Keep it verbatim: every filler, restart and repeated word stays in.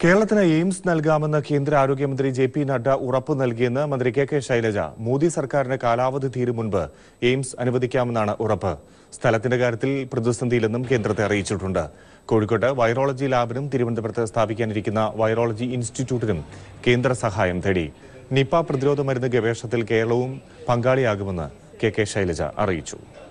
കേരളത്തിന് എയിംസ് നൽകാമെന്ന് കേന്ദ്ര ആരോഗ്യമന്ത്രി ജെ പി നഡ്ഡ ഉറപ്പ് നൽകിയെന്ന് മന്ത്രി കെ കെ ശൈലജ. മോദി സർക്കാരിന് കാലാവധി തീരും മുൻപ് എയിംസ് അനുവദിക്കാമെന്നാണ് ഉറപ്പ്. സ്ഥലത്തിന്റെ കാര്യത്തിൽ പ്രതിസന്ധിയില്ലെന്നും കേന്ദ്രത്തെ അറിയിച്ചിട്ടുണ്ട്. കോഴിക്കോട്ട് വൈറോളജി ലാബിനും തിരുവനന്തപുരത്ത് സ്ഥാപിക്കാനിരിക്കുന്ന വൈറോളജി ഇൻസ്റ്റിറ്റ്യൂട്ടിനും കേന്ദ്ര സഹായം തേടി. നിപ പ്രതിരോധ മരുന്ന് ഗവേഷണത്തിൽ കേരളവും പങ്കാളിയാകുമെന്ന് കെ കെ ശൈലജ അറിയിച്ചു.